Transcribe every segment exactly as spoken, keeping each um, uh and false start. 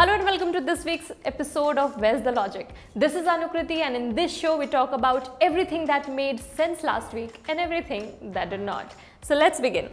Hello and welcome to this week's episode of Where's the Logic? This is Anukriti, and in this show we talk about everything that made sense last week and everything that did not. So let's begin.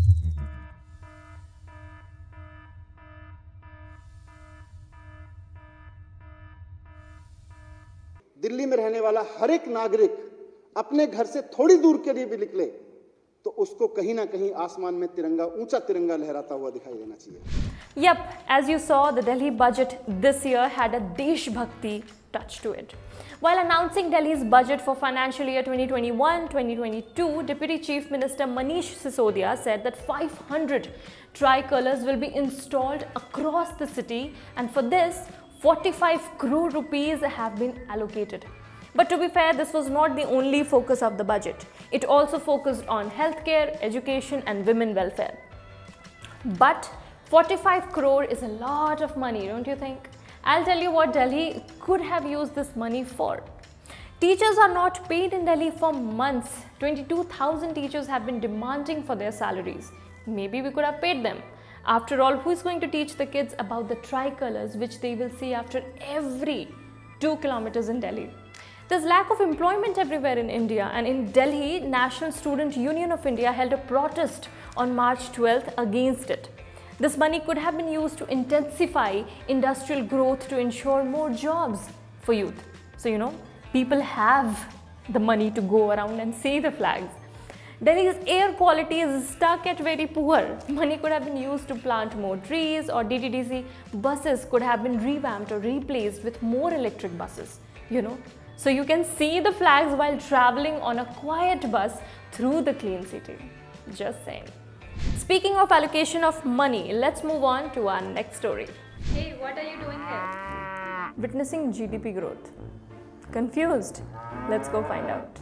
Delhi में रहने वाला हर एक नागरिक अपने घर से थोड़ी दूर के लिए भी निकले तो उसको कहीं ना कहीं आसमान में तिरंगा ऊंचा तिरंगा लहराता हुआ दिखाई देना चाहिए. Yep, as you saw, the Delhi budget this year had a Desh Bhakti touch to it. While announcing Delhi's budget for financial year twenty twenty-one twenty twenty-two, Deputy Chief Minister Manish Sisodia said that five hundred tricolors will be installed across the city, and for this, forty-five crore rupees have been allocated. But to be fair, this was not the only focus of the budget. It also focused on healthcare, education and women welfare. But forty-five crore is a lot of money, don't you think? I'll tell you what Delhi could have used this money for. Teachers are not paid in Delhi for months. twenty-two thousand teachers have been demanding for their salaries. Maybe we could have paid them. After all, who is going to teach the kids about the tricolors which they will see after every two kilometers in Delhi? There's lack of employment everywhere in India, and in Delhi, National Student Union of India held a protest on March twelfth against it. This money could have been used to intensify industrial growth to ensure more jobs for youth. So, you know, people have the money to go around and see the flags. Delhi's air quality is stuck at very poor. Money could have been used to plant more trees, or D T D C buses could have been revamped or replaced with more electric buses, you know. So you can see the flags while traveling on a quiet bus through the clean city. Just saying. Speaking of allocation of money, let's move on to our next story. Hey, what are you doing here? Witnessing G D P growth. Confused? Let's go find out.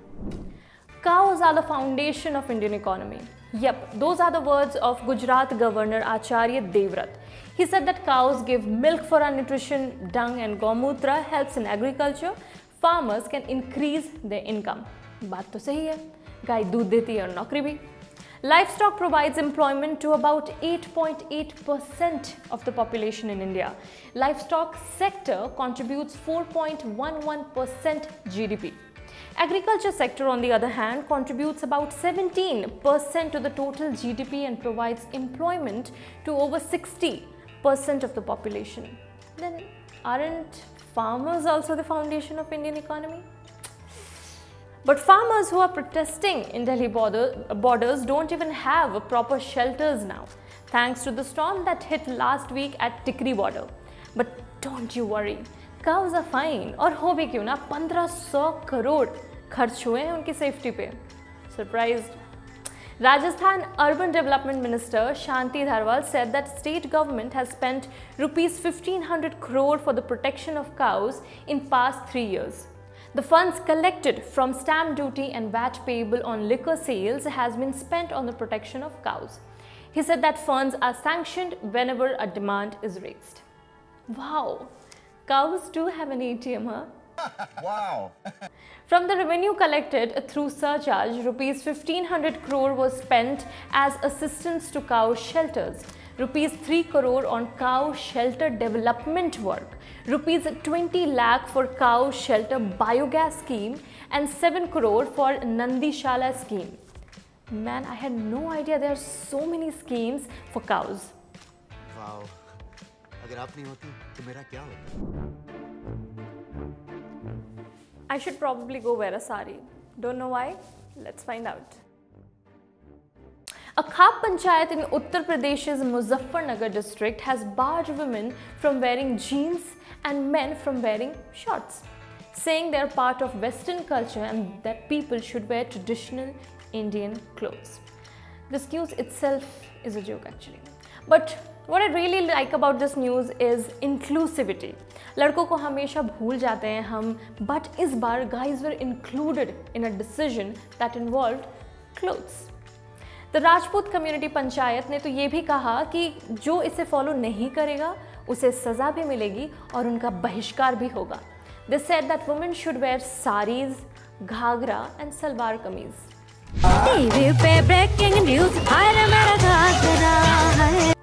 Cows are the foundation of Indian economy. Yep, those are the words of Gujarat Governor Acharya Devvrat. He said that cows give milk for our nutrition, dung and gomutra helps in agriculture. Farmers can increase their income. बात तो सही है. गाय दूध देती है और नौकरी भी. Livestock provides employment to about eight point eight percent of the population in India. Livestock sector contributes four point one one percent G D P. Agriculture sector, on the other hand, contributes about seventeen percent to the total G D P and provides employment to over sixty percent of the population. Then aren't farmers also the foundation of Indian economy? But farmers who are protesting in Delhi border, borders don't even have proper shelters now, thanks to the storm that hit last week at Tikri border. But don't you worry, cows are fine. और हो भी क्यों ना, पंद्रह सौ करोड़ खर्च हुए हैं उनकी सेफ्टी पे. Surprised? Rajasthan Urban Development Minister Shanti Dharwal said that state government has spent rupees fifteen hundred crore for the protection of cows in past three years. The funds collected from stamp duty and V A T payable on liquor sales has been spent on the protection of cows. He said that funds are sanctioned whenever a demand is raised. Wow, cows do have an A T M, huh? Wow! From the revenue collected through surcharge, rupees fifteen hundred crore was spent as assistance to cow shelters, rupees three crore on cow shelter development work, rupees twenty lakh for cow shelter biogas scheme, and seven crore for Nandi Shala scheme. Man, I had no idea there are so many schemes for cows. Wow! अगर आप नहीं होती तो मेरा क्या होता? I should probably go wear a sari. Don't know why? Let's find out. A Khap Panchayat in Uttar Pradesh's Muzaffarnagar district has barred women from wearing jeans and men from wearing shorts, saying they are part of Western culture and that people should wear traditional Indian clothes. This news itself is a joke actually. But what I really like about this news is inclusivity. लड़कों को हमेशा भूल जाते हैं हम, but इस बार guys were included in a decision that involved clothes. The Rajput Community Panchayat ने तो ये भी कहा कि जो इसे फॉलो नहीं करेगा उसे सजा भी मिलेगी और उनका बहिष्कार भी होगा. They said that women should wear saris, ghagra and salwar kameez. TV पे ब्रेकिंग न्यूज, हाय रे मेरा घाघरा है. Boy,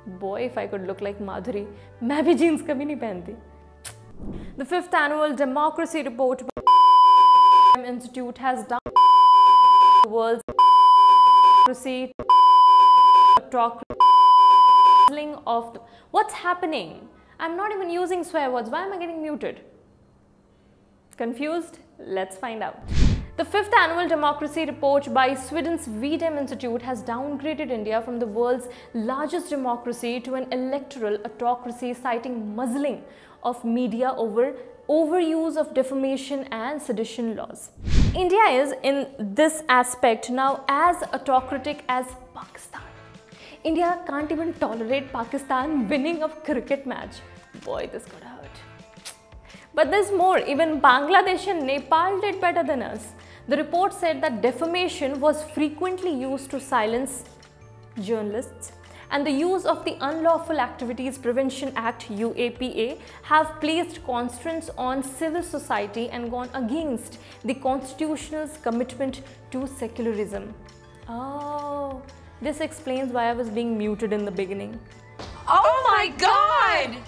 if I could look like Madhuri. मैं भी jeans कभी नहीं पहनती. The fifth annual democracy report by the Institute has done the world's democracy talk of the, what's happening? I'm not even using swear words. Why am I getting muted? Confused? Let's find out. The fifth annual democracy report by Sweden's V D E M Institute has downgraded India from the world's largest democracy to an electoral autocracy, citing muzzling of media over overuse of defamation and sedition laws. India is in this aspect now as autocratic as Pakistan. India can't even tolerate Pakistan winning a cricket match. Boy, this could hurt. But there's more. Even Bangladesh and Nepal did better than us. The report said that defamation was frequently used to silence journalists, and the use of the Unlawful Activities Prevention Act U A P A have placed constraints on civil society and gone against the constitution's commitment to secularism. Oh, this explains why I was being muted in the beginning. Oh my God!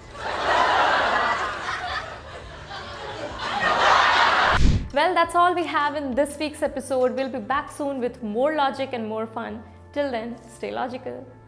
Well, that's all we have in this week's episode. We'll be back soon with more logic and more fun. Till then, stay logical.